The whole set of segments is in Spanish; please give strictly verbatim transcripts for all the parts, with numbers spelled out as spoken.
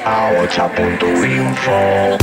ocho punto info.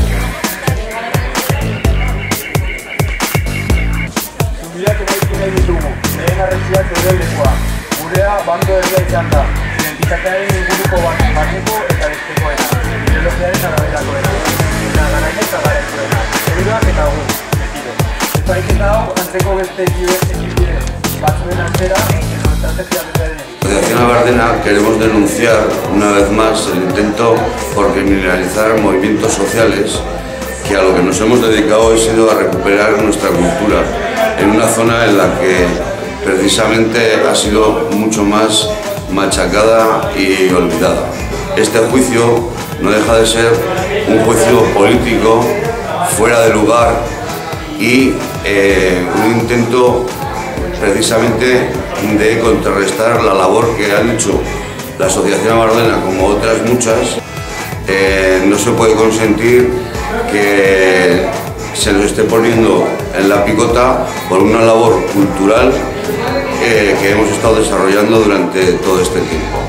Zubiak eraikina ditugu, lehen arreziak eure lekoa. Gurea bando herria izan da, identitatearen inguruko bat barneko eta bestekoena, ideologiaren araberakoena, eta garaia eta garaikoena, eruak eta gu, betiro. Epaiketa hau, antzeko beste ekibide batzuen antzera, edo estrategia berdearen. Asociación Abardena queremos denunciar una vez más el intento por criminalizar movimientos sociales que a lo que nos hemos dedicado ha sido a recuperar nuestra cultura en una zona en la que precisamente ha sido mucho más machacada y olvidada. Este juicio no deja de ser un juicio político fuera de lugar y eh, un intento precisamente de contrarrestar la labor que han hecho la Asociación Abardena como otras muchas. Eh, no se puede consentir que se nos esté poniendo en la picota por una labor cultural eh, que hemos estado desarrollando durante todo este tiempo.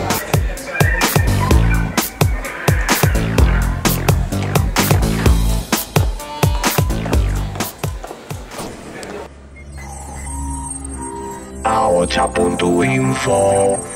ocho punto info.